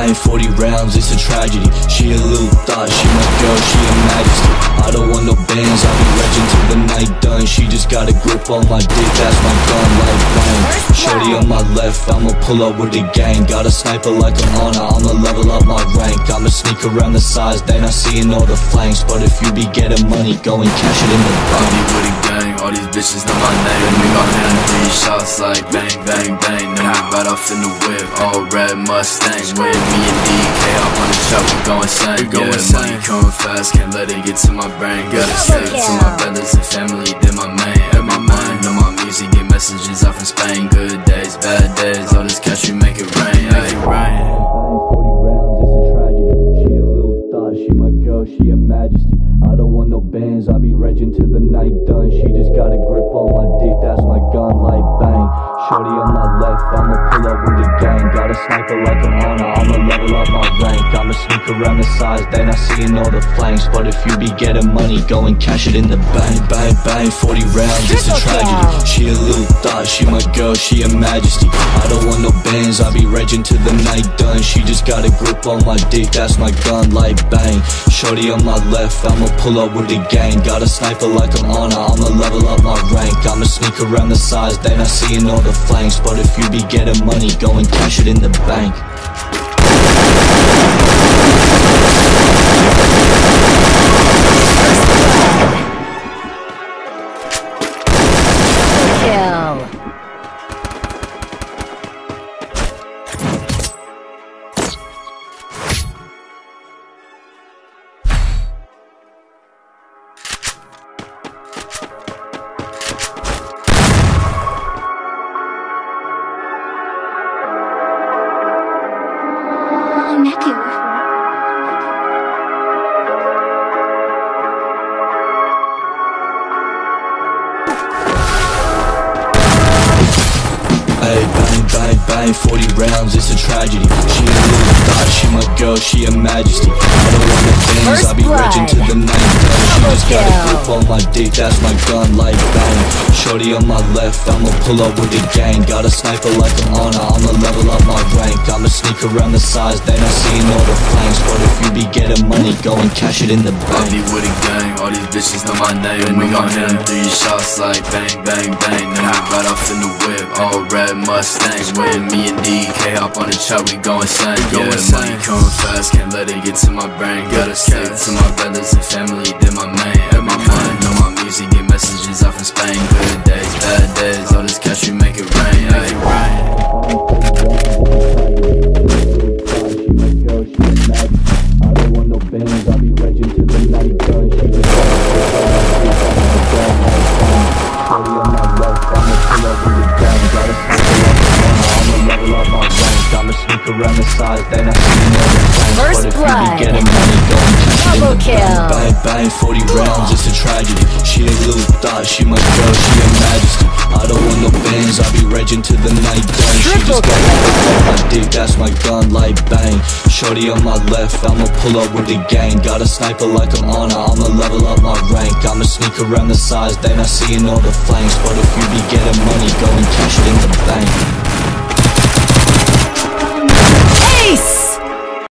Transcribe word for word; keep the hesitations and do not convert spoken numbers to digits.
bang, forty rounds, it's a tragedy. She a little thought, she my girl, she a majesty. I don't want no bands, I'll be regging till the night done. She just got a grip on my dick, that's my gun, like bang. Shorty on my left, I'ma pull up with the gang. Got a sniper like I'm on her, I'ma level up my rank. I'ma sneak around the sides, they not seeing all the flanks. But if you be getting money, go and cash it in the bank. I be with a gang, all these bitches know my name. And we gon' hit them three shots like bang, bang, bang. Then we ride off in the whip, all red Mustang. With me and D K up on the truck, we go insane. We go yeah, insane. Money coming fast, can't let it get to my brain. Gotta say it to my brothers and family, then my main. At my mind, know my music, get messages out from Spain. Good days, bad days, all this cash, we make it rain. Make it rain. forty rounds, it's a tragedy. She a little thought, she my girl, she a majesty. I don't want no bands, I be regging till the night done. She just got a grip on my dick, that's my gun, like bang. Shorty on my left, I'ma pull up with the gang. Got a sniper like I'm on her, I'ma level up my rank. I'ma sneak around the sides, they not seeing all the flanks. But if you be getting money, go and cash it in the bank. Bang, bang, forty rounds, it's a tragedy. She a little thought, she my girl, she a majesty. I don't want no bands, I be regging till the night done. She just got a grip on my dick, that's my gun, like bang. Shorty on my left, I'ma pull up with the gang. Got a sniper like I'm on her, I'ma level up my rank. I'ma sneak around the sides, they not seeing all the flanks. But if you be getting money, go and cash it in the bank. Hey, bang, bang, bang, forty rounds, it's a tragedy. She a little thought, she my girl, she a majesty. I don't want no bands, I be regging till the night done. She just got a grip on my dick, that's my gun, like bang. Shorty on my left, I'ma pull up with the gang. Got a sniper like I'm on her, I'ma level up my rank. I'ma sneak around the sides, they not seeing all the flanks. But if you be getting money, go and cash it in the bank. I be with a gang, all these bitches know my name. And we gon' hit them three shots like bang, bang, bang. Then we ride off in the whip, all red Mustang. With me and D K hop on the truck, we go insane. Yeah, money coming fast, can't let it get to my brain. Gotta say it to my brothers and family, then my main. At my mind, know my music, get messages out from Spain. Good days, bad days, all this cash, we make it rain. Make it rain. She my girl, she a majesty. I don't want no bands, I'll be regging till the night done. She just got a grip on my dick, that's my gun, like bang. Shorty on my left, I'ma pull up with the gang. Got a sniper like I'm on her, I'ma level up my rank. I'ma sneak around the sides, they not seeing all the flanks. But if you be getting money, go and cash it in the bank. Bang, bang, forty rounds, it's a tragedy. She a little thought, she my girl, she a majesty. I don't want no bands, I'll be regging till the night done. She just got a grip on my dick, that's my gun, like bang. Shorty on my left, I'ma pull up with the gang. Got a sniper like I'm on her, I'ma level up my rank. I'ma sneak around the sides, they not seeing all the flanks. But if you be getting money, go and cash it in the